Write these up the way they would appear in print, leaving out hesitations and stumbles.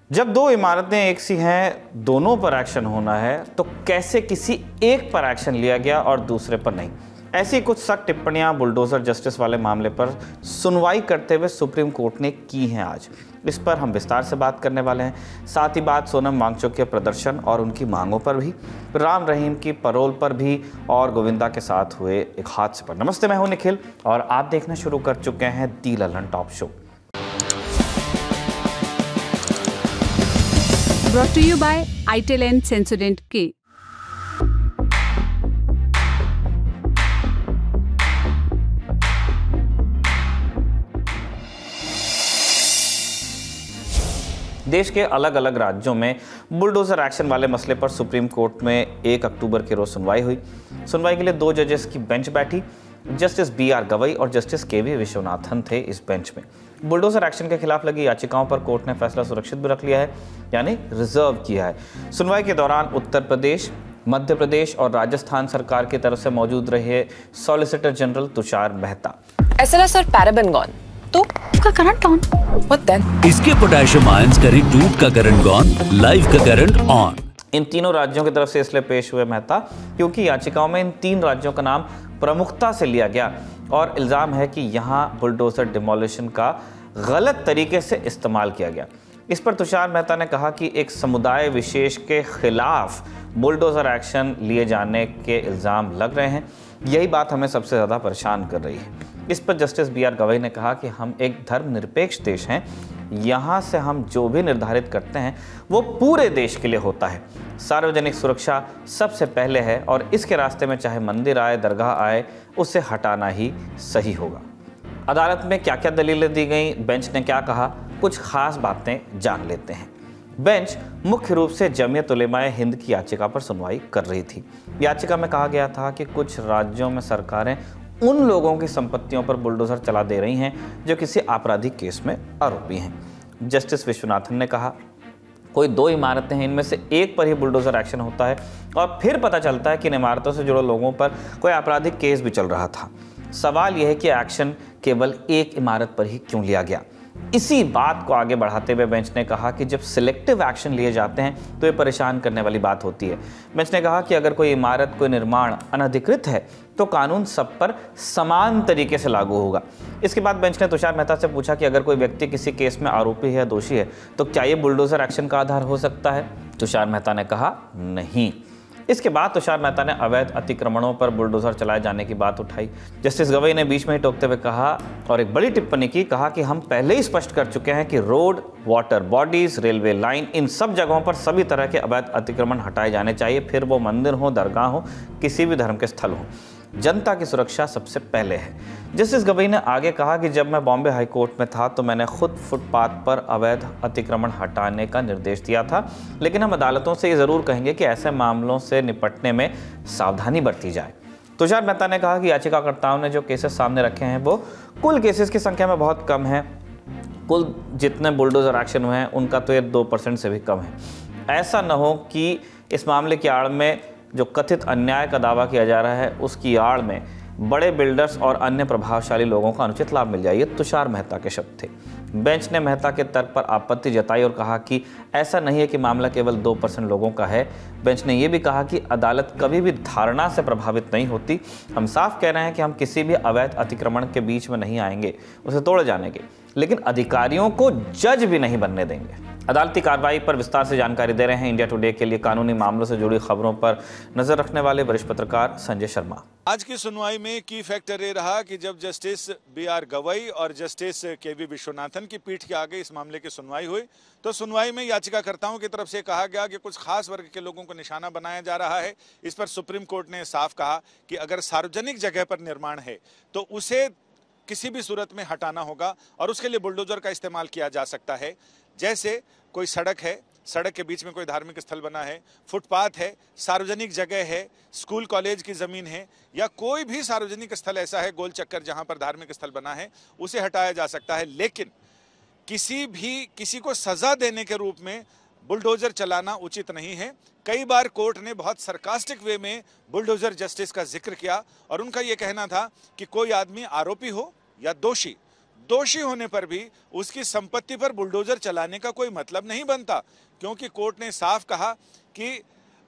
जब दो इमारतें एक सी हैं, दोनों पर एक्शन होना है, तो कैसे किसी एक पर एक्शन लिया गया और दूसरे पर नहीं? ऐसी कुछ सख्त टिप्पणियां बुलडोजर जस्टिस वाले मामले पर सुनवाई करते हुए सुप्रीम कोर्ट ने की हैं आज। इस पर हम विस्तार से बात करने वाले हैं। साथ ही बात सोनम वांगचुक के प्रदर्शन और उनकी मांगों पर भी, राम रहीम की पैरोल पर भी और गोविंदा के साथ हुए एक हादसे पर। नमस्ते, मैं हूं निखिल और आप देखना शुरू कर चुके हैं the Lallantop show. Brought to you by ITEL and Sensodyne K. देश के अलग अलग राज्यों में बुलडोजर एक्शन वाले मसले पर सुप्रीम कोर्ट में 1 अक्टूबर के रोज सुनवाई हुई। सुनवाई के लिए 2 जजेस की बेंच बैठी। जस्टिस BR गवई और जस्टिस KV विश्वनाथन थे इस बेंच में। बुलडोजर एक्शन के खिलाफ लगी याचिकाओं पर कोर्ट ने फैसला सुरक्षित भी रख लिया है, यानी रिजर्व किया है। सुनवाई के दौरान उत्तर प्रदेश, मध्य प्रदेश और राजस्थान सरकार की तरफ से मौजूद रहे solicitor general Tushar Mehta. SLS और पैराबेन गॉन, तो उसका करंट ऑन। What then? इसके पोटेशियम आयंस करें टूट का करंट गॉन, लाइफ का करंट ऑन। इन तीनों राज्यों की तरफ से इसलिए पेश हुए मेहता क्योंकि याचिकाओं में इन 3 राज्यों का नाम प्रमुखता से लिया गया और इल्ज़ाम है कि यहाँ बुलडोजर डिमोलिशन का गलत तरीके से इस्तेमाल किया गया। इस पर तुषार मेहता ने कहा कि एक समुदाय विशेष के खिलाफ बुलडोजर एक्शन लिए जाने के इल्ज़ाम लग रहे हैं। यही बात हमें सबसे ज़्यादा परेशान कर रही है। इस पर जस्टिस BR गवई ने कहा कि हम एक धर्मनिरपेक्ष देश हैं, यहाँ से हम जो भी निर्धारित करते हैं वो पूरे देश के लिए होता है। सार्वजनिक सुरक्षा सबसे पहले है और इसके रास्ते में चाहे मंदिर आए, दरगाह आए, उसे हटाना ही सही होगा। अदालत में क्या क्या दलीलें दी गई, बेंच ने क्या कहा, कुछ खास बातें जान लेते हैं। बेंच मुख्य रूप से जमीयत उलेमाए हिंद की याचिका पर सुनवाई कर रही थी। याचिका में कहा गया था कि कुछ राज्यों में सरकारें उन लोगों की संपत्तियों पर बुलडोजर चला दे रही हैं जो किसी आपराधिक केस में आरोपी हैं। जस्टिस विश्वनाथन ने कहा, कोई 2 इमारतें हैं, इनमें से एक पर ही बुलडोजर एक्शन होता है और फिर पता चलता है कि इन इमारतों से जुड़े लोगों पर कोई आपराधिक केस भी चल रहा था। सवाल यह है कि एक्शन केवल एक इमारत पर ही क्यों लिया गया। इसी बात को आगे बढ़ाते हुए बेंच ने कहा कि जब सिलेक्टिव एक्शन लिए जाते हैं तो ये परेशान करने वाली बात होती है। बेंच ने कहा कि अगर कोई इमारत, कोई निर्माण अनधिकृत है तो कानून सब पर समान तरीके से लागू होगा। इसके बाद बेंच ने तुषार मेहता से पूछा कि अगर कोई व्यक्ति किसी केस में आरोपी है या दोषी है तो क्या ये बुलडोजर एक्शन का आधार हो सकता है। तुषार मेहता ने कहा नहीं। इसके बाद तुषार मेहता ने अवैध अतिक्रमणों पर बुलडोजर चलाए जाने की बात उठाई। जस्टिस गवई ने बीच में ही टोकते हुए कहा और एक बड़ी टिप्पणी की, कहा कि हम पहले ही स्पष्ट कर चुके हैं कि road, water bodies, railway line, इन सब जगहों पर सभी तरह के अवैध अतिक्रमण हटाए जाने चाहिए, फिर वो मंदिर हो, दरगाह हो, किसी भी धर्म के स्थल हो। जनता की सुरक्षा सबसे पहले है। जस्टिस गवई ने आगे कहा कि जब मैं बॉम्बे हाई कोर्ट में था तो मैंने खुद फुटपाथ पर अवैध अतिक्रमण हटाने का निर्देश दिया था, लेकिन हम अदालतों से ये ज़रूर कहेंगे कि ऐसे मामलों से निपटने में सावधानी बरती जाए। तुषार मेहता ने कहा कि याचिकाकर्ताओं ने जो केसेस सामने रखे हैं वो कुल केसेस की संख्या में बहुत कम है। कुल जितने बुलडोजर एक्शन हुए हैं उनका तो ये 2% से भी कम है। ऐसा न हो कि इस मामले की आड़ में जो कथित अन्याय का दावा किया जा रहा है उसकी आड़ में बड़े बिल्डर्स और अन्य प्रभावशाली लोगों का अनुचित लाभ मिल जाए। ये तुषार मेहता के शब्द थे। बेंच ने मेहता के तर्क पर आपत्ति जताई और कहा कि ऐसा नहीं है कि मामला केवल 2% लोगों का है। बेंच ने यह भी कहा कि अदालत कभी भी धारणा से प्रभावित नहीं होती। हम साफ कह रहे हैं कि हम किसी भी अवैध अतिक्रमण के बीच में नहीं आएंगे उसे तोड़े जाने के, लेकिन अधिकारियों को जज भी नहीं बनने देंगे। अदालती कार्रवाई पर विस्तार से जानकारी दे रहे हैं इंडिया टुडे के लिए कानूनी मामलों से जुड़ी खबरों पर नजर रखने वाले वरिष्ठ पत्रकार संजय शर्मा। आज की सुनवाई में की फैक्टर ये रहा कि जब जस्टिस BR गवई और जस्टिस KV विश्वनाथन की पीठ के आगे इस मामले की सुनवाई हुई तो सुनवाई में याचिकाकर्ताओं की तरफ से कहा गया कि कुछ खास वर्ग के लोगों को निशाना बनाया जा रहा है। इस पर सुप्रीम कोर्ट ने साफ कहा कि अगर सार्वजनिक जगह पर निर्माण है तो उसे किसी भी सूरत में हटाना होगा और उसके लिए बुलडोजर का इस्तेमाल किया जा सकता है। जैसे कोई सड़क है, सड़क के बीच में कोई धार्मिक स्थल बना है, फुटपाथ है, सार्वजनिक जगह है, स्कूल कॉलेज की ज़मीन है या कोई भी सार्वजनिक स्थल ऐसा है, गोल चक्कर जहां पर धार्मिक स्थल बना है, उसे हटाया जा सकता है। लेकिन किसी को सजा देने के रूप में बुलडोजर चलाना उचित नहीं है। कई बार कोर्ट ने बहुत सरकास्टिक वे में बुलडोजर जस्टिस का जिक्र किया और उनका यह कहना था कि कोई आदमी आरोपी हो या दोषी, दोषी होने पर भी उसकी संपत्ति पर बुलडोजर चलाने का कोई मतलब नहीं बनता, क्योंकि कोर्ट ने साफ कहा कि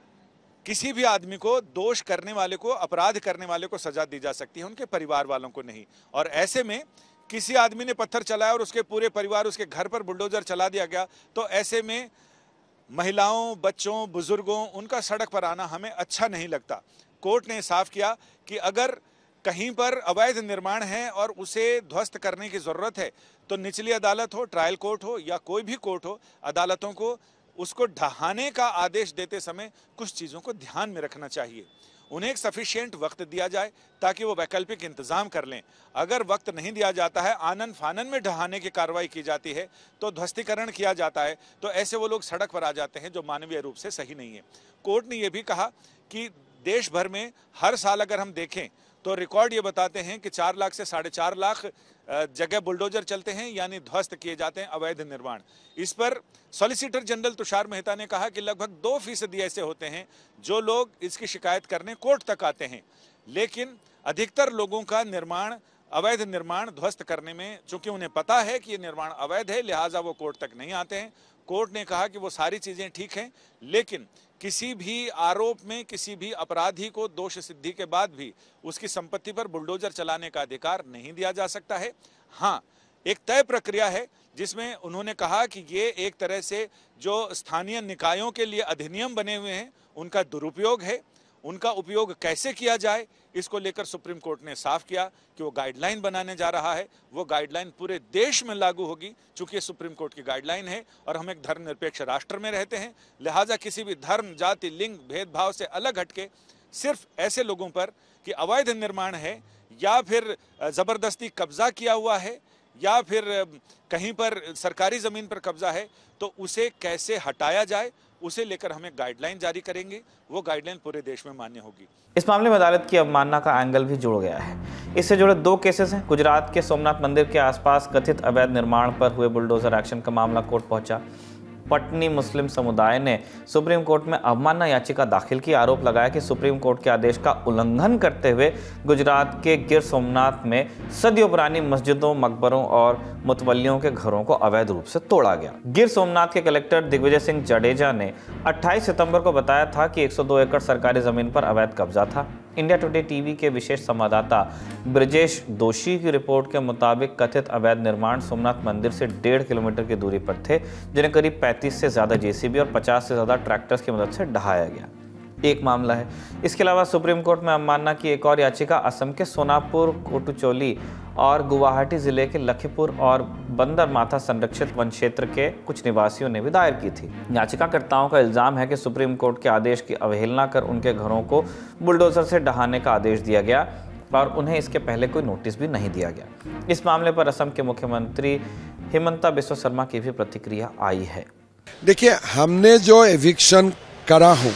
किसी भी आदमी को दोष करने वाले को, अपराध करने वाले को सजा दी जा सकती है, उनके परिवार वालों को नहीं। और ऐसे में किसी आदमी ने पत्थर चलाया और उसके पूरे परिवार, उसके घर पर बुलडोजर चला दिया गया, तो ऐसे में महिलाओं, बच्चों, बुजुर्गों, उनका सड़क पर आना हमें अच्छा नहीं लगता। कोर्ट ने साफ किया कि अगर कहीं पर अवैध निर्माण है और उसे ध्वस्त करने की जरूरत है तो निचली अदालत हो, ट्रायल कोर्ट हो या कोई भी कोर्ट हो, अदालतों को उसको ढहाने का आदेश देते समय कुछ चीजों को ध्यान में रखना चाहिए। उन्हें एक सफिशिएंट वक्त दिया जाए ताकि वो वैकल्पिक इंतजाम कर लें। अगर वक्त नहीं दिया जाता है, आनन फानन में ढहाने की कार्रवाई की जाती है, तो ध्वस्तीकरण किया जाता है, तो ऐसे वो लोग सड़क पर आ जाते हैं, जो मानवीय रूप से सही नहीं है। कोर्ट ने यह भी कहा कि देश भर में हर साल अगर हम देखें तो रिकॉर्ड ये बताते हैं कि 4 लाख से 4.5 लाख जगह बुलडोजर चलते हैं, यानी ध्वस्त किए जाते हैं अवैध निर्माण। इस पर सॉलिसिटर जनरल तुषार मेहता ने कहा कि लगभग 2% ऐसे होते हैं जो लोग इसकी शिकायत करने कोर्ट तक आते हैं, लेकिन अधिकतर लोगों का निर्माण, अवैध निर्माण ध्वस्त करने में, चूंकि उन्हें पता है कि ये निर्माण अवैध है, लिहाजा वो कोर्ट तक नहीं आते हैं। कोर्ट ने कहा कि वो सारी चीजें ठीक हैं, लेकिन किसी भी आरोप में किसी भी अपराधी को दोष सिद्धि के बाद भी उसकी संपत्ति पर बुलडोजर चलाने का अधिकार नहीं दिया जा सकता है। हाँ, एक तय प्रक्रिया है जिसमें उन्होंने कहा कि ये एक तरह से जो स्थानीय निकायों के लिए अधिनियम बने हुए हैं उनका दुरुपयोग है। उनका उपयोग कैसे किया जाए, इसको लेकर सुप्रीम कोर्ट ने साफ किया कि वो गाइडलाइन बनाने जा रहा है। वो गाइडलाइन पूरे देश में लागू होगी, चूंकि ये सुप्रीम कोर्ट की गाइडलाइन है और हम एक धर्मनिरपेक्ष राष्ट्र में रहते हैं, लिहाजा किसी भी धर्म, जाति, लिंग भेदभाव से अलग हटके सिर्फ ऐसे लोगों पर कि अवैध निर्माण है या फिर जबरदस्ती कब्जा किया हुआ है या फिर कहीं पर सरकारी जमीन पर कब्जा है, तो उसे कैसे हटाया जाए, उसे लेकर हमें गाइडलाइन जारी करेंगे। वो गाइडलाइन पूरे देश में मान्य होगी। इस मामले में अदालत की अवमानना का एंगल भी जुड़ गया है। इससे जुड़े 2 केसेस हैं। गुजरात के सोमनाथ मंदिर के आसपास कथित अवैध निर्माण पर हुए बुलडोजर एक्शन का मामला कोर्ट पहुंचा। पटनी मुस्लिम समुदाय ने सुप्रीम कोर्ट में अवमानना याचिका दाखिल की। आरोप लगाया कि सुप्रीम कोर्ट के आदेश का उल्लंघन करते हुए गुजरात के गिर सोमनाथ में सदियों पुरानी मस्जिदों, मकबरों और मुतवल्लियों के घरों को अवैध रूप से तोड़ा गया। गिर सोमनाथ के कलेक्टर दिग्विजय सिंह जडेजा ने 28 सितंबर को बताया था कि 102 एकड़ सरकारी जमीन पर अवैध कब्जा था। इंडिया टुडे टीवी के विशेष संवाददाता ब्रजेश दोशी की रिपोर्ट के मुताबिक कथित अवैध निर्माण सोमनाथ मंदिर से 1.5 किलोमीटर की दूरी पर थे, जिन्हें करीब 35 से ज़्यादा जेसीबी और 50 से ज़्यादा ट्रैक्टर्स की मदद से ढहाया गया। एक मामला है। इसके अलावा सुप्रीम कोर्ट में अवमानना की एक और याचिका असम के सोनापुर, कोटुचोली और गुवाहाटी जिले के लखीपुर और बंदरमाथा संरक्षित वन क्षेत्र के कुछ निवासियों ने भी दायर की थी। याचिकाकर्ताओं का इल्जाम है कि सुप्रीम कोर्ट के आदेश की अवहेलना कर उनके घरों को बुलडोजर से ढहाने का आदेश दिया गया और उन्हें इसके पहले कोई नोटिस भी नहीं दिया गया। इस मामले पर असम के मुख्यमंत्री हिमंता बिस्वा शर्मा की भी प्रतिक्रिया आई है। देखिए, हमने जो एविक्शन करा हूँ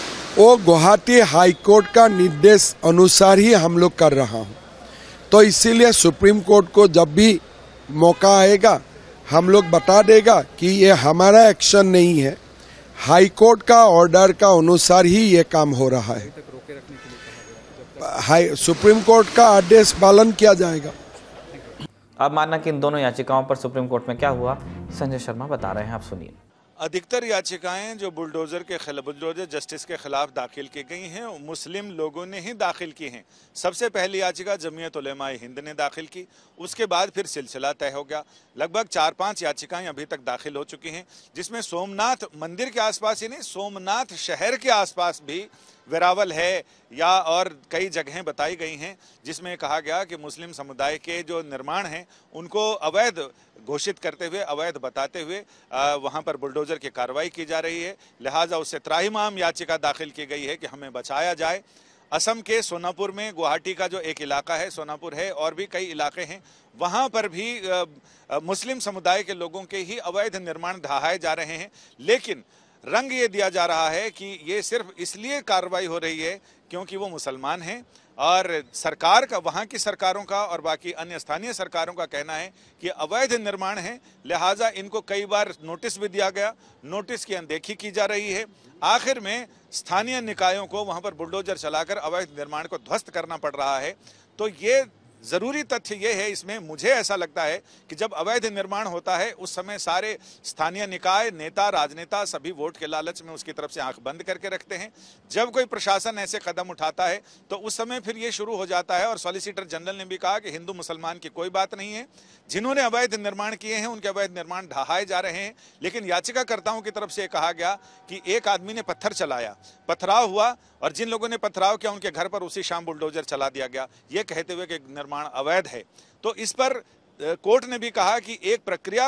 वो गुवाहाटी हाई कोर्ट का निर्देश अनुसार ही हम लोग कर रहा हूँ, तो इसीलिए सुप्रीम कोर्ट को जब भी मौका आएगा हम लोग बता देगा कि ये हमारा एक्शन नहीं है, हाई कोर्ट का ऑर्डर का अनुसार ही ये काम हो रहा है। सुप्रीम कोर्ट का आदेश पालन किया जाएगा। अब मानना कि इन दोनों याचिकाओं पर सुप्रीम कोर्ट में क्या हुआ, संजय शर्मा बता रहे हैं, आप सुनिए। अधिकतर याचिकाएं जो बुलडोजर जस्टिस के खिलाफ दाखिल की गई हैं मुस्लिम लोगों ने ही दाखिल की हैं। सबसे पहली याचिका जमीयत उलेमाए हिंद ने दाखिल की, उसके बाद फिर सिलसिला तय हो गया। लगभग 4-5 याचिकाएं अभी तक दाखिल हो चुकी हैं, जिसमें सोमनाथ मंदिर के आसपास ही नहीं, सोमनाथ शहर के आसपास भी वेरावल है या और कई जगहें बताई गई हैं, जिसमें कहा गया कि मुस्लिम समुदाय के जो निर्माण हैं उनको अवैध घोषित करते हुए, अवैध बताते हुए वहां पर बुलडोजर की कार्रवाई की जा रही है। लिहाजा उससे त्राहिमाम याचिका दाखिल की गई है कि हमें बचाया जाए। असम के सोनापुर में, गुवाहाटी का जो एक इलाका है सोनापुर है, और भी कई इलाके हैं, वहां पर भी मुस्लिम समुदाय के लोगों के ही अवैध निर्माण ढहाए जा रहे हैं। लेकिन रंग ये दिया जा रहा है कि ये सिर्फ इसलिए कार्रवाई हो रही है क्योंकि वो मुसलमान हैं, और सरकार का, वहाँ की सरकारों का और बाकी अन्य स्थानीय सरकारों का कहना है कि अवैध निर्माण है, लिहाजा इनको कई बार नोटिस भी दिया गया, नोटिस की अनदेखी की जा रही है। आखिर में स्थानीय निकायों को वहाँ पर बुलडोजर चलाकर अवैध निर्माण को ध्वस्त करना पड़ रहा है। तो ये जरूरी तथ्य यह है इसमें, मुझे ऐसा लगता है कि जब अवैध निर्माण होता है उस समय सारे स्थानीय निकाय, नेता, राजनेता सभी वोट के लालच में उसकी तरफ से आंख बंद करके रखते हैं। जब कोई प्रशासन ऐसे कदम उठाता है तो उस समय फिर ये शुरू हो जाता है। और सॉलिसिटर जनरल ने भी कहा कि हिंदू मुसलमान की कोई बात नहीं है, जिन्होंने अवैध निर्माण किए हैं उनके अवैध निर्माण ढहाए जा रहे हैं। लेकिन याचिकाकर्ताओं की तरफ से कहा गया कि एक आदमी ने पत्थर चलाया, पथराव हुआ और जिन लोगों ने पथराव किया उनके घर पर उसी शाम बुलडोजर चला दिया गया, ये कहते हुए कि निर्माण अवैध है। तो इस पर कोर्ट ने भी कहा कि एक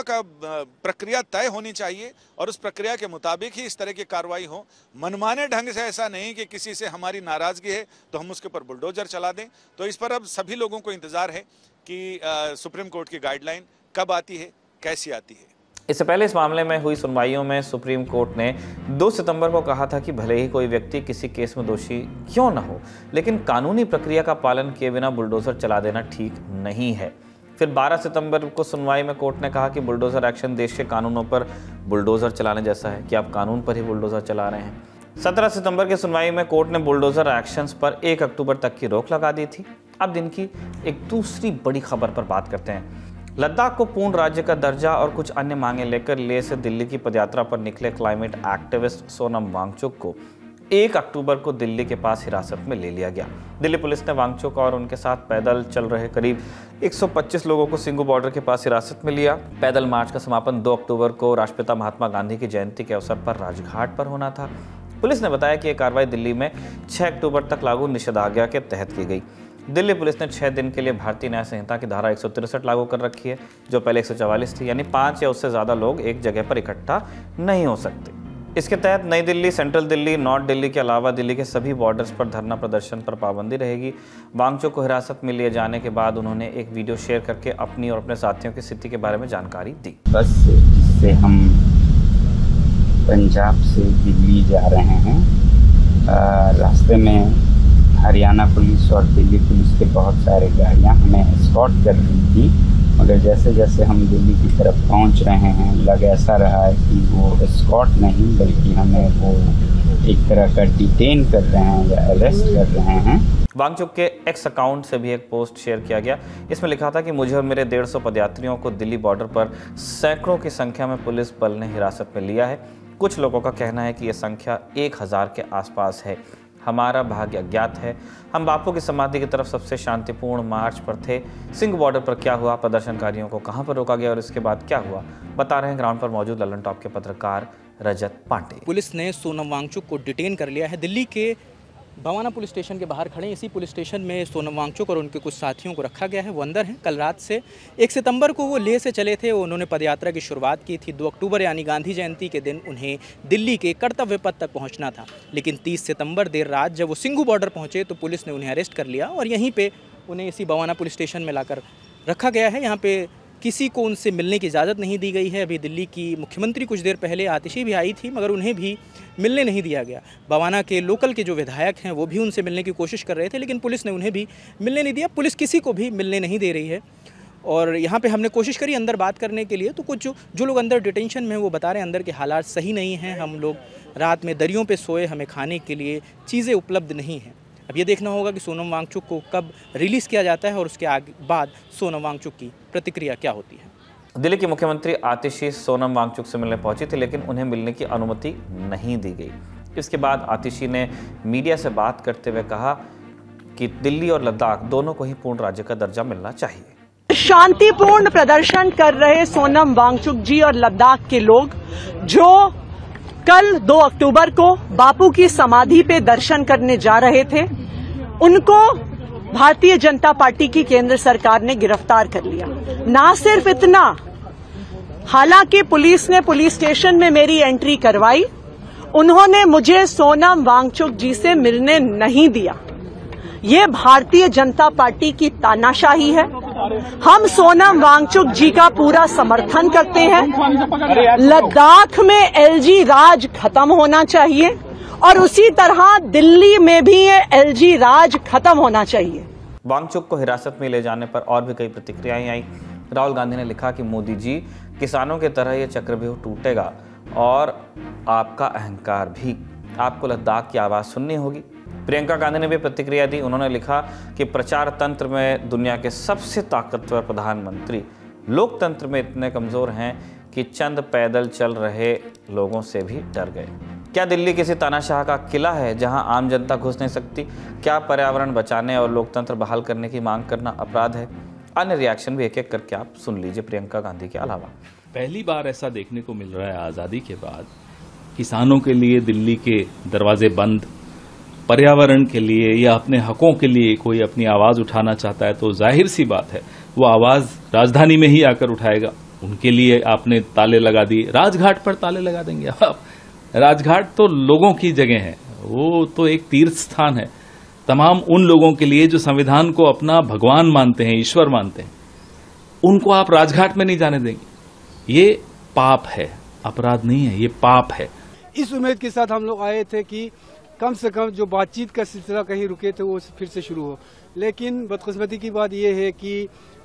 प्रक्रिया तय होनी चाहिए और उस प्रक्रिया के मुताबिक ही इस तरह की कार्रवाई हो। मनमाने ढंग से ऐसा नहीं कि किसी से हमारी नाराजगी है तो हम उसके ऊपर बुलडोजर चला दें। तो इस पर अब सभी लोगों को इंतजार है कि सुप्रीम कोर्ट की गाइडलाइन कब आती है, कैसी आती है। इससे पहले इस मामले में हुई सुनवाइयों में सुप्रीम कोर्ट ने 2 सितंबर को कहा था कि भले ही कोई व्यक्ति किसी केस में दोषी क्यों न हो, लेकिन कानूनी प्रक्रिया का पालन किए बिना बुलडोजर चला देना ठीक नहीं है। फिर 12 सितंबर को सुनवाई में कोर्ट ने कहा कि बुलडोजर एक्शन देश के कानूनों पर बुलडोजर चलाने जैसा है कि आप कानून पर ही बुलडोजर चला रहे हैं। 17 सितंबर की सुनवाई में कोर्ट ने बुलडोजर एक्शंस पर 1 अक्टूबर तक की रोक लगा दी थी। अब दिन की एक दूसरी बड़ी खबर पर बात करते हैं। लद्दाख को पूर्ण राज्य का दर्जा और कुछ अन्य मांगे लेकर लेह से दिल्ली की पदयात्रा पर निकले क्लाइमेट एक्टिविस्ट सोनम वांगचुक को 1 अक्टूबर को दिल्ली के पास हिरासत में ले लिया गया। दिल्ली पुलिस ने वांगचुक और उनके साथ पैदल चल रहे करीब 125 लोगों को सिंघू बॉर्डर के पास हिरासत में लिया। पैदल मार्च का समापन 2 अक्टूबर को राष्ट्रपिता महात्मा गांधी की जयंती के अवसर पर राजघाट पर होना था। पुलिस ने बताया कि यह कार्रवाई दिल्ली में 6 अक्टूबर तक लागू निषेधाज्ञा के तहत की गई। दिल्ली पुलिस ने 6 दिन के लिए भारतीय न्याय संहिता की धारा 163 लागू कर रखी है, जो पहले 144 थी, यानी 5 या उससे ज़्यादा लोग एक जगह पर इकट्ठा नहीं हो सकते। इसके तहत नई दिल्ली, सेंट्रल दिल्ली, नॉर्थ दिल्ली के अलावा दिल्ली के सभी बॉर्डर्स पर धरना प्रदर्शन पर पाबंदी रहेगी। वांगचुक को हिरासत में लिए जाने के बाद उन्होंने एक वीडियो शेयर करके अपनी और अपने साथियों की स्थिति के बारे में जानकारी दी। बस से हम पंजाब से दिल्ली जा रहे हैं। रास्ते में हरियाणा पुलिस और दिल्ली पुलिस के बहुत सारे गाड़ियां हमें एस्कॉर्ट कर रही थी, मगर जैसे जैसे हम दिल्ली की तरफ पहुंच रहे हैं लग ऐसा रहा है कि वो एस्कॉर्ट नहीं बल्कि हमें वो एक तरह का डिटेन कर रहे हैं या अरेस्ट कर रहे हैं। वांगचुक के एक्स अकाउंट से भी एक पोस्ट शेयर किया गया। इसमें लिखा था कि मुझे और मेरे 150 पदयात्रियों को दिल्ली बॉर्डर पर सैकड़ों की संख्या में पुलिस बल ने हिरासत में लिया है। कुछ लोगों का कहना है कि यह संख्या 1000 के आसपास है। हमारा भाग्य अज्ञात है। हम बापू की समाधि की तरफ सबसे शांतिपूर्ण मार्च पर थे। सिंघ बॉर्डर पर क्या हुआ, प्रदर्शनकारियों को कहां पर रोका गया और इसके बाद क्या हुआ, बता रहे हैं ग्राउंड पर मौजूद ललन टॉप के पत्रकार रजत पांडे। पुलिस ने सोनम वांगचुक को डिटेन कर लिया है। दिल्ली के भवाना पुलिस स्टेशन के बाहर खड़े। इसी पुलिस स्टेशन में सोनम वांगचुक और उनके कुछ साथियों को रखा गया है। वो अंदर हैं। कल रात से 1 सितंबर को वो लेह से चले थे। उन्होंने पदयात्रा की शुरुआत की थी। 2 अक्टूबर यानी गांधी जयंती के दिन उन्हें दिल्ली के कर्तव्य पथ तक पहुंचना था, लेकिन 30 सितंबर देर रात जब वो सिंघू बॉर्डर पहुंचे तो पुलिस ने उन्हें अरेस्ट कर लिया और यहीं पर उन्हें इसी भवाना पुलिस स्टेशन में लाकर रखा गया है। यहाँ पे किसी को उनसे मिलने की इजाज़त नहीं दी गई है। अभी दिल्ली की मुख्यमंत्री कुछ देर पहले आतिशी भी आई थी, मगर उन्हें भी मिलने नहीं दिया गया। भवाना के लोकल के जो विधायक हैं वो भी उनसे मिलने की कोशिश कर रहे थे, लेकिन पुलिस ने उन्हें भी मिलने नहीं दिया। पुलिस किसी को भी मिलने नहीं दे रही है। और यहाँ पे हमने कोशिश करी अंदर बात करने के लिए, तो कुछ जो लोग अंदर डिटेंशन में वो बता रहे हैं अंदर के हालात सही नहीं हैं। हम लोग रात में दरियों पे सोए, हमें खाने के लिए चीज़ें उपलब्ध नहीं हैं। अब ये देखना होगा कि सोनम वांगचुक को कब रिलीज़ किया जाता है और उसके बाद सोनम वांगचुक की प्रतिक्रिया क्या होती है। दिल्ली की मुख्यमंत्री आतिशी सोनम वांगचुक से मिलने पहुंची थी, लेकिन उन्हें मिलने की अनुमति नहीं दी गई। इसके बाद आतिशी ने मीडिया से बात करते हुए कहा कि दिल्ली और लद्दाख दोनों को ही पूर्ण राज्य का दर्जा मिलना चाहिए। शांतिपूर्ण प्रदर्शन कर रहे सोनम वांगचुक जी और लद्दाख के लोग जो कल 2 अक्टूबर को बापू की समाधि पे दर्शन करने जा रहे थे, उनको भारतीय जनता पार्टी की केंद्र सरकार ने गिरफ्तार कर लिया। ना सिर्फ इतना, हालांकि पुलिस ने पुलिस स्टेशन में मेरी एंट्री करवाई, उन्होंने मुझे सोनम वांगचुक जी से मिलने नहीं दिया। ये भारतीय जनता पार्टी की तानाशाही है। हम सोनम वांगचुक जी का पूरा समर्थन करते हैं। लद्दाख में एलजी राज खत्म होना चाहिए और उसी तरह दिल्ली में भी ये एलजी राज खत्म होना चाहिए। वांगचुक को हिरासत में ले जाने पर और भी कई प्रतिक्रियाएं आई। राहुल गांधी ने लिखा कि मोदी जी, किसानों की तरह ये चक्रव्यूह टूटेगा और आपका अहंकार भी। आपको लद्दाख की आवाज़ सुननी होगी। प्रियंका गांधी ने भी प्रतिक्रिया दी। उन्होंने लिखा कि प्रचार तंत्र में दुनिया के सबसे ताकतवर प्रधानमंत्री लोकतंत्र में इतने कमजोर हैं कि चंद पैदल चल रहे लोगों से भी डर गए। क्या दिल्ली किसी तानाशाह का किला है जहां आम जनता घुस नहीं सकती? क्या पर्यावरण बचाने और लोकतंत्र बहाल करने की मांग करना अपराध है? अन्य रिएक्शन भी एक एक करके आप सुन लीजिए प्रियंका गांधी के अलावा। पहली बार ऐसा देखने को मिल रहा है आज़ादी के बाद, किसानों के लिए दिल्ली के दरवाजे बंद, पर्यावरण के लिए या अपने हकों के लिए कोई अपनी आवाज उठाना चाहता है तो जाहिर सी बात है वो आवाज राजधानी में ही आकर उठाएगा। उनके लिए आपने ताले लगा दिए, राजघाट पर ताले लगा देंगे आप? राजघाट तो लोगों की जगह है, वो तो एक तीर्थ स्थान है तमाम उन लोगों के लिए जो संविधान को अपना भगवान मानते हैं, ईश्वर मानते हैं। उनको आप राजघाट में नहीं जाने देंगे। ये पाप है, अपराध नहीं है, ये पाप है। इस उम्मीद के साथ हम लोग आए थे कि कम से कम जो बातचीत का सिलसिला कहीं रुके थे वो फिर से शुरू हो, लेकिन बदकिस्मती की बात यह है कि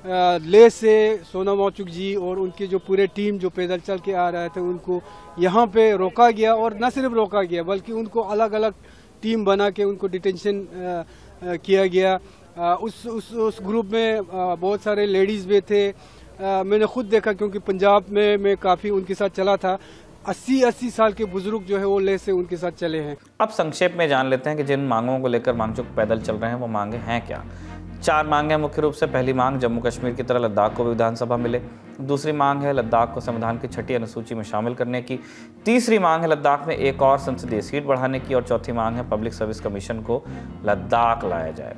ले से सोनम वांगचुक जी और उनकी जो पूरे टीम जो पैदल चल के आ रहे थे उनको यहाँ पे रोका गया, और न सिर्फ रोका गया बल्कि उनको अलग अलग टीम बना के उनको डिटेंशन किया गया। उस ग्रुप में बहुत सारे लेडीज़ भी थे। मैंने खुद देखा क्योंकि पंजाब में मैं काफ़ी उनके साथ चला था। 80 साल के बुजुर्ग जो है वो ले से उनके साथ चले हैं। अब संक्षेप में जान लेते हैं कि जिन मांगों को लेकर वांगचुक पैदल चल रहे हैं वो मांगे हैं क्या। 4 मांगे हैं मुख्य रूप से। पहली मांग, जम्मू कश्मीर की तरह लद्दाख को भी विधानसभा मिले। दूसरी मांग है लद्दाख को संविधान की 6ठी अनुसूची में शामिल करने की। तीसरी मांग है लद्दाख में एक और संसदीय सीट बढ़ाने की। और चौथी मांग है पब्लिक सर्विस कमीशन को लद्दाख लाया जाए।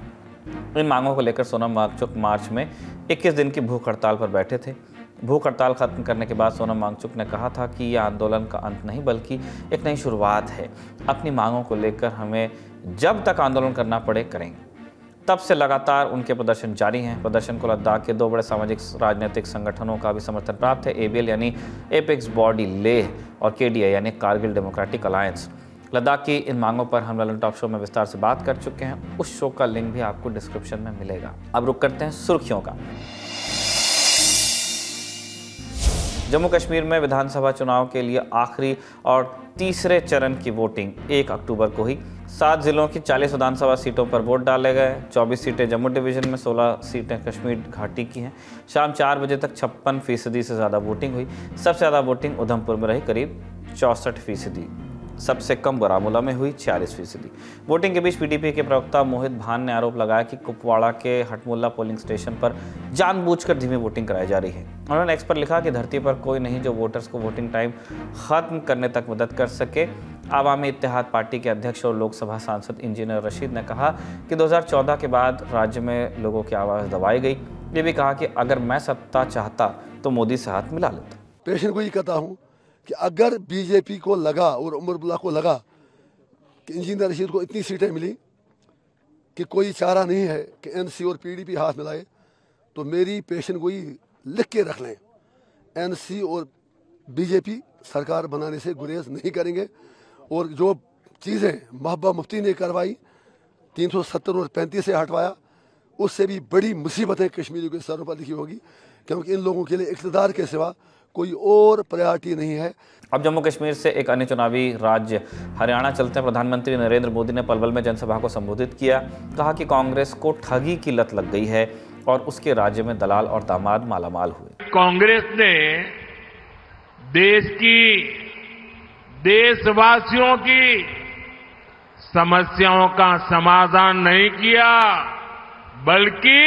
इन मांगों को लेकर सोनम वांगचुक मार्च में 21 दिन की भूख हड़ताल पर बैठे थे। भूख हड़ताल खत्म करने के बाद सोनम वांगचुक ने कहा था कि यह आंदोलन का अंत नहीं बल्कि एक नई शुरुआत है। अपनी मांगों को लेकर हमें जब तक आंदोलन करना पड़े करेंगे। तब से लगातार उनके प्रदर्शन जारी हैं। प्रदर्शन को लद्दाख के 2 बड़े सामाजिक राजनीतिक संगठनों का भी समर्थन प्राप्त है, ABL यानी एपेक्स बॉडी लेह और KDI यानी कारगिल डेमोक्रेटिक अलायंस। लद्दाख की इन मांगों पर हम ललन टॉप शो में विस्तार से बात कर चुके हैं। उस शो का लिंक भी आपको डिस्क्रिप्शन में मिलेगा। अब रुक करते हैं सुर्खियों का। जम्मू कश्मीर में विधानसभा चुनाव के लिए आखिरी और तीसरे चरण की वोटिंग 1 अक्टूबर को हुई। 7 जिलों की 40 विधानसभा सीटों पर वोट डाले गए। 24 सीटें जम्मू डिवीज़न में, 16 सीटें कश्मीर घाटी की हैं। शाम 4 बजे तक 56% से ज़्यादा वोटिंग हुई। सबसे ज़्यादा वोटिंग उधमपुर में रही, करीब 64%। सबसे कम बारामूला में हुई, 46%। वोटिंग के बीच PDP के प्रवक्ता मोहित भान ने आरोप लगाया कि कुपवाड़ा के हटमुल्ला पोलिंग स्टेशन पर जानबूझकर धीमी वोटिंग कराई जा रही है। उन्होंने एक्स पर लिखा कि धरती पर कोई नहीं जो वोटर्स को वोटिंग टाइम खत्म करने तक मदद कर सके। आवामी इत्तेहाद पार्टी के अध्यक्ष और लोकसभा सांसद इंजीनियर रशीद ने कहा कि 2014 के बाद राज्य में लोगों की आवाज़ दबाई गई। ये भी कहा कि अगर मैं सत्ता चाहता तो मोदी से हाथ मिला लेता। पेशेंट को ये कहता हूँ कि अगर बीजेपी को लगा और उमरबुल्ला को लगा कि इंजीनियर रशीद को इतनी सीटें मिली कि कोई चारा नहीं है कि NC और PDP हाथ मिलाए, तो मेरी पेशेंट को लिख के रख लें, NC और बीजेपी सरकार बनाने से गुरेज नहीं करेंगे। और जो चीज़ें महबूबा मुफ्ती ने करवाई, 370 और 35 से हटवाया, उससे भी बड़ी मुसीबतें कश्मीरियों के सरों पर लिखी होगी, क्योंकि इन लोगों के लिए इक़्तिदार के सिवा कोई और प्रायोरिटी नहीं है। अब जम्मू कश्मीर से एक अन्य चुनावी राज्य हरियाणा चलते हैं। प्रधानमंत्री नरेंद्र मोदी ने पलवल में जनसभा को संबोधित किया। कहा कि कांग्रेस को ठगी की लत लग गई है और उसके राज्य में दलाल और दामाद मालामाल हुए। कांग्रेस ने देश की, देशवासियों की समस्याओं का समाधान नहीं किया, बल्कि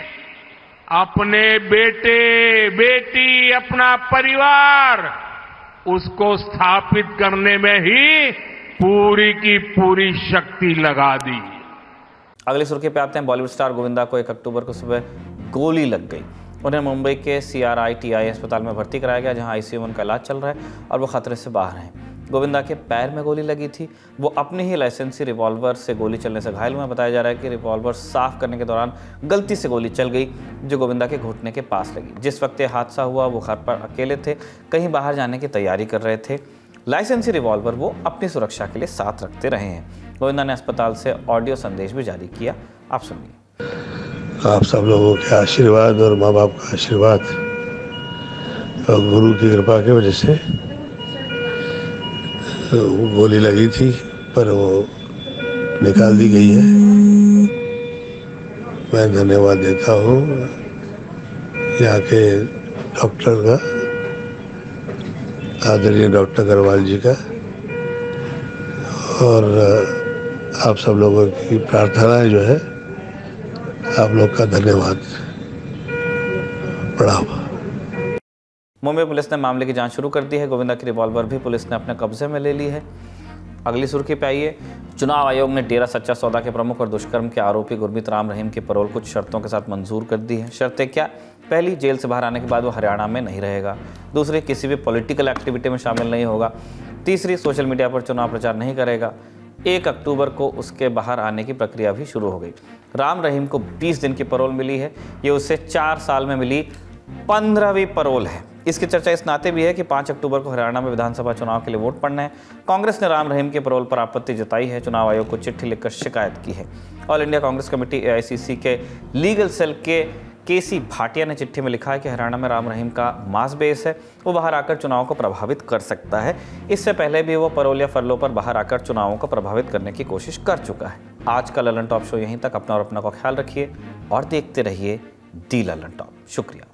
अपने बेटे बेटी, अपना परिवार, उसको स्थापित करने में ही पूरी की पूरी शक्ति लगा दी। अगली सुर्खी पे आते हैं। बॉलीवुड स्टार गोविंदा को 1 अक्टूबर को सुबह गोली लग गई। उन्हें मुंबई के CRITI अस्पताल में भर्ती कराया गया, जहां ICU में उनका इलाज चल रहा है और वो खतरे से बाहर हैं। गोविंदा के पैर में गोली लगी थी। वो अपनी ही लाइसेंसी रिवॉल्वर से गोली चलने से घायल हुए। बताया जा रहा है कि रिवॉल्वर साफ करने के दौरान गलती से गोली चल गई, जो गोविंदा के घुटने के पास लगी। जिस वक्त ये हादसा हुआ वो घर पर अकेले थे, कहीं बाहर जाने की तैयारी कर रहे थे। लाइसेंसी रिवॉल्वर वो अपनी सुरक्षा के लिए साथ रखते रहे हैं। गोविंदा ने अस्पताल से ऑडियो संदेश भी जारी किया। आप सुनिए। आप सब लोगों के आशीर्वाद और माँ बाप का आशीर्वाद और गुरु की कृपा की वजह से वो गोली लगी थी, पर वो निकाल दी गई है। मैं धन्यवाद देता हूँ यहाँ के डॉक्टर का, आदरणीय डॉक्टर अग्रवाल जी का, और आप सब लोगों की प्रार्थनाएं जो है, आप लोग का धन्यवाद। प्रणाम। मुंबई पुलिस ने मामले की जांच शुरू कर दी है। गोविंदा की रिवॉल्वर भी पुलिस ने अपने कब्जे में ले ली है। अगली सुर्खी पे आइए। चुनाव आयोग ने डेरा सच्चा सौदा के प्रमुख और दुष्कर्म के आरोपी गुरमीत राम रहीम की पैरोल कुछ शर्तों के साथ मंजूर कर दी है। शर्तें क्या? पहली, जेल से बाहर आने के बाद वो हरियाणा में नहीं रहेगा। दूसरी, किसी भी पॉलिटिकल एक्टिविटी में शामिल नहीं होगा। तीसरी, सोशल मीडिया पर चुनाव प्रचार नहीं करेगा। 1 अक्टूबर को उसके बाहर आने की प्रक्रिया भी शुरू हो गई। राम रहीम को 20 दिन की पैरोल मिली है। ये उससे 4 साल में मिली 15वीं पैरोल है। इसकी चर्चा इस नाते भी है कि 5 अक्टूबर को हरियाणा में विधानसभा चुनाव के लिए वोट पड़ना है। कांग्रेस ने राम रहीम के पैरोल पर आपत्ति जताई है, चुनाव आयोग को चिट्ठी लिखकर शिकायत की है। All India Congress committee AICC के लीगल सेल के KC भाटिया ने चिट्ठी में लिखा है कि हरियाणा में राम रहीम का मास बेस है, वो बाहर आकर चुनाव को प्रभावित कर सकता है। इससे पहले भी वो पैरोल या फरलो पर बाहर आकर चुनावों को प्रभावित करने की कोशिश कर चुका है। आज का ललन टॉप शो यहीं तक। अपना और अपना का ख्याल रखिए और देखते रहिए दी ललन टॉप। शुक्रिया।